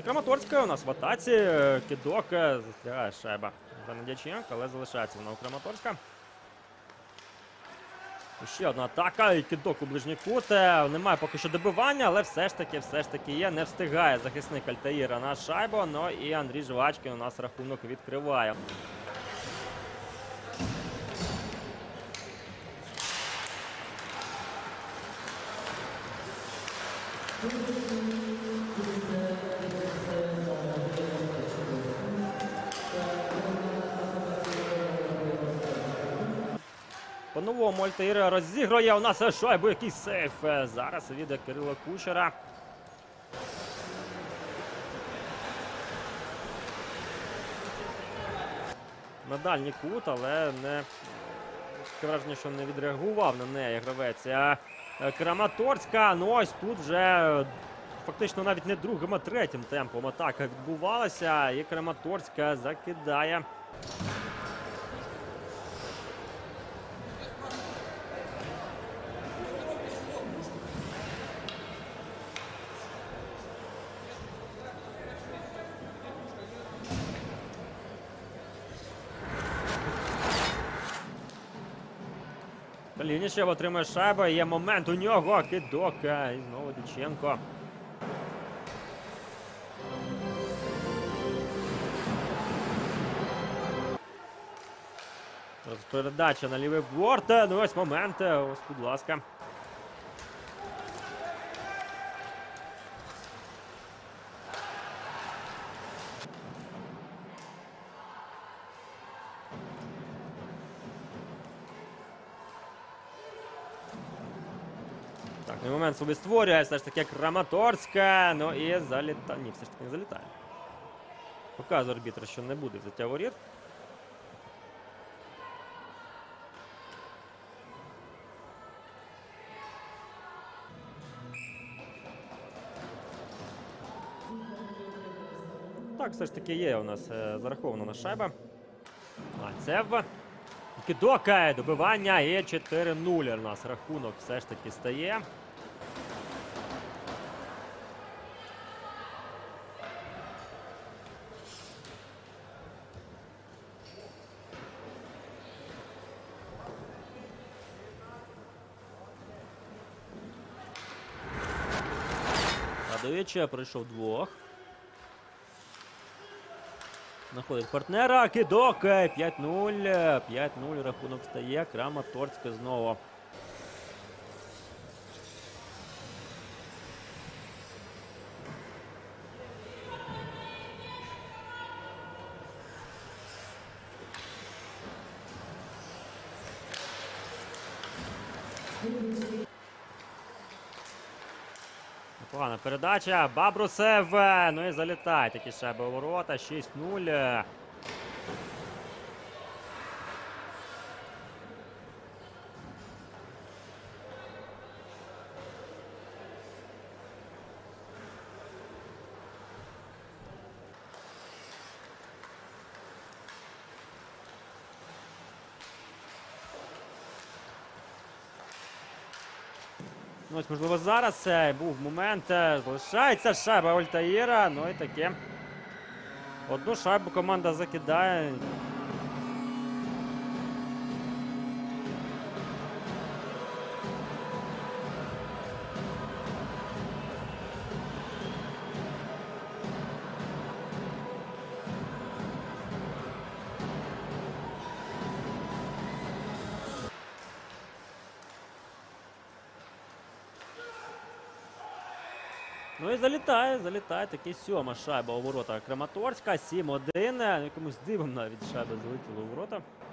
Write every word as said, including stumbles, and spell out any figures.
Краматорська у нас в атаці. Кидок, застрягає шайба за Недяченко, але залишається вона у Краматорська. Ще одна атака, і кидок у ближній кут. Немає поки що добивання, але все ж таки, все ж таки є. Не встигає захисник Альтаїра на шайбу. Ну і Андрій Жвачкін у нас рахунок відкриває. По-новому Альтаїр розігрує у нас шайбу, якийсь сейф зараз від Кирила Кучера. На дальній кут, але не таке враження, що не відреагував на неї гравець Краматорська. Ну ось тут вже фактично навіть не другим, а третім темпом атака відбувалася. І Краматорська закидає. Калінічев отримує шайбу, є момент у нього, кидок, і знову Дяченко. Передача на лівий борт, ну ось момент, ось, будь ласка. Так, ну момент собі створює, все ж таки Краматорська, ну і залітає, ні, все ж таки не залітає. Показує арбітр, що не буде взяття воріт. Так, все ж таки є у нас е, зарахована на шайба. Мальцев. Кидок, добивання і чотири нуль у нас рахунок все ж таки стає. Радович пройшов двох. Знаходить партнера, кидок, п'ять нуль, п'ять нуль рахунок стає, Краматорська знову. Погана передача, Бабрусев, ну і залітає такі шайби у ворота, шість нуль. Ну, ось, можливо, зараз був момент, залишається шайба Альтаїра, ну і таке. Одну шайбу команда закидає. Ну і залітає, залітає таки сьома шайба у ворота Краматорська, сім один. Якомусь дивом навіть шайба залетіла у ворота.